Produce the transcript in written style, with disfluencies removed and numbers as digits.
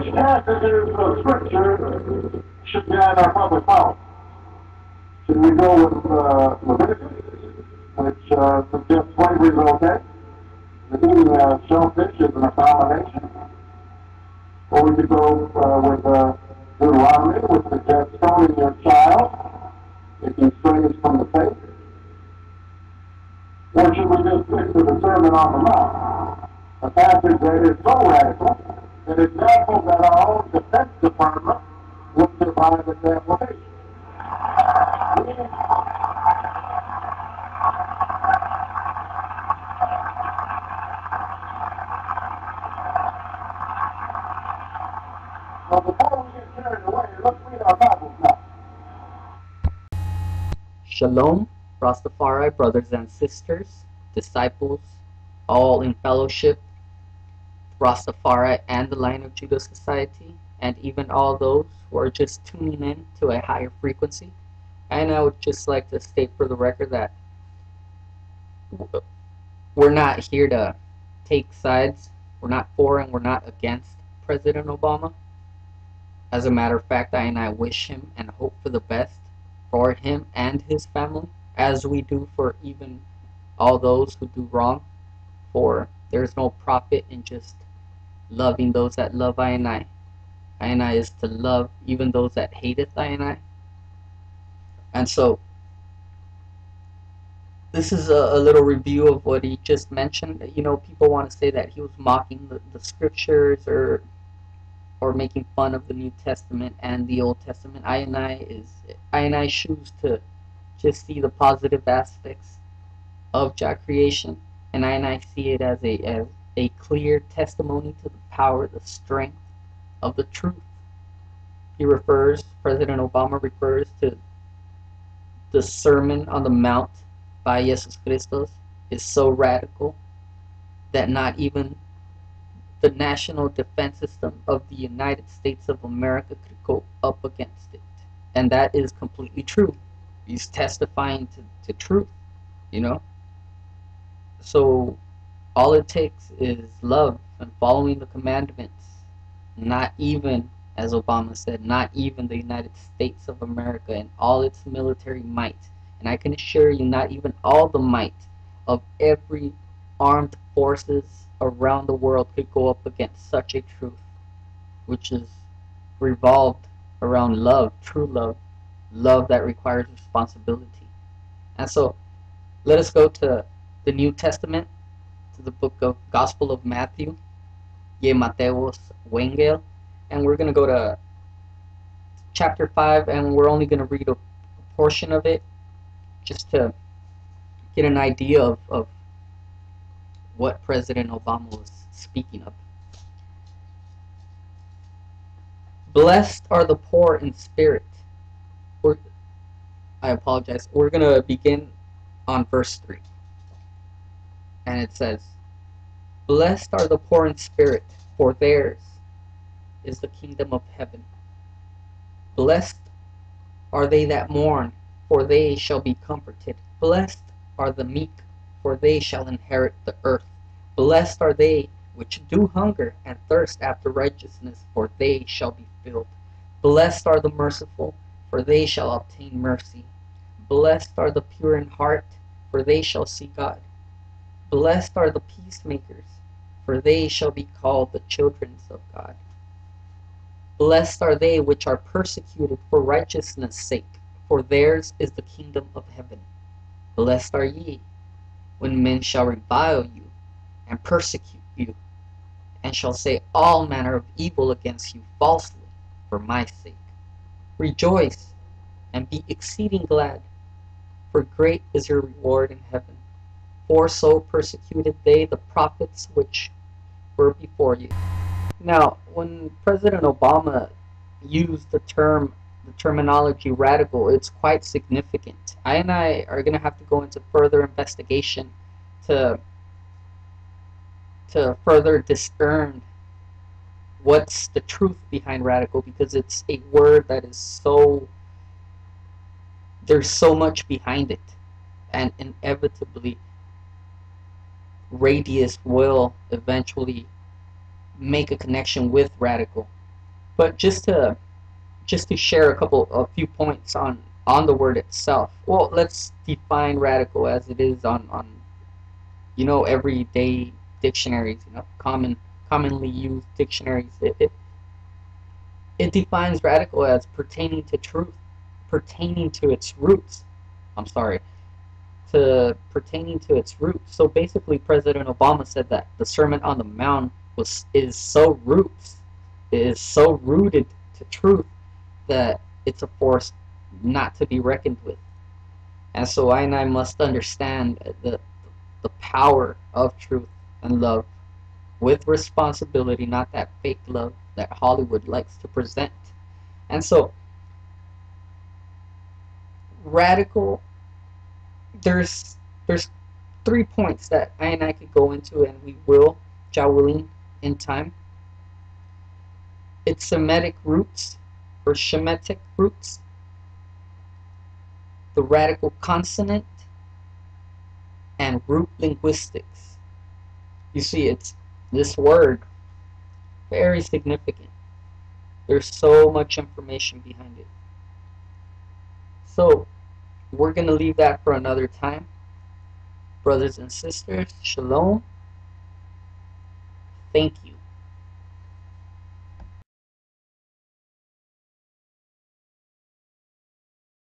Which passages of Scripture should guide our public policy? Should we go with Leviticus, which suggests slavery is okay? The eating shellfish is an abomination. Or we could go with Deuteronomy, which suggests stoning your child if he strays from the faith. Or should we just stick to the Sermon on the Mount, a passage that is so radical that it's doubtful that our own Defense Department would survive its application? So before we get carried away, let's read our Bibles now. Shalom, Rastafari brothers and sisters, disciples, all in fellowship, Rastafari and the Lion of Judah Society, and even all those who are just tuning in to a higher frequency. And I would just like to state for the record that we're not here to take sides. We're not for and we're not against President Obama. As a matter of fact, I wish him and hope for the best for him and his family, as we do for even all those who do wrong. For there's no profit in just loving those that love I. I is to love even those that hateth I. And so, this is a little review of what he just mentioned. You know, people want to say that he was mocking the scriptures or making fun of the New Testament and the Old Testament. I choose to just see the positive aspects of Jah creation, and I see it as a clear testimony to the power, the strength of the truth. President Obama refers to the Sermon on the Mount by Jesus Christos is so radical that not even the national defense system of the United States of America could go up against it. And that is completely true. He's testifying to truth, you know? So all it takes is love and following the commandments. Not even, as Obama said, not even the United States of America and all its military might. And I can assure you, not even all the might of every armed forces around the world could go up against such a truth, which is revolved around love, true love that requires responsibility. And so let us go to the New Testament, to the book of Gospel of Matthew, Ye Mateos Wengel, and we're going to go to chapter 5, and we're only going to read a portion of it just to get an idea of what President Obama was speaking of. Blessed are the poor in spirit. I apologize. We're going to begin on verse 3. And it says, Blessed are the poor in spirit, for theirs is the kingdom of heaven. Blessed are they that mourn, for they shall be comforted. Blessed are the meek, for they shall inherit the earth. Blessed are they which do hunger and thirst after righteousness, for they shall be filled. Blessed are the merciful, for they shall obtain mercy. Blessed are the pure in heart, for they shall see God. Blessed are the peacemakers, for they shall be called the children of God. Blessed are they which are persecuted for righteousness' sake, for theirs is the kingdom of heaven. Blessed are ye, when men shall revile you, and persecute you, and shall say all manner of evil against you falsely for my sake. Rejoice, and be exceeding glad, for great is your reward in heaven. For so persecuted they the prophets which were before you. Now, when President Obama used the terminology radical, it's quite significant. I are going to have to go into further investigation to further discern what's the truth behind radical, because it's a word that is so, there's so much behind it, and inevitably Radius will eventually make a connection with radical. But just to share a few points on the word itself. Well, let's define radical as it is on everyday dictionaries, commonly used dictionaries. It defines radical as pertaining to truth, pertaining to its roots. I'm sorry, to pertaining to its roots. So basically, President Obama said that the Sermon on the Mount is so roots, it is so rooted to truth that it's a force not to be reckoned with. And so I must understand the power of truth and love with responsibility, not that fake love that Hollywood likes to present. And so radical, there's 3 points that I could go into, and we will, Jah willing, in time. It's Semitic roots or Shemitic roots, the radical consonant, and root linguistics. You see, it's this word very significant. There's so much information behind it. So we're going to leave that for another time. Brothers and sisters, shalom. Thank you.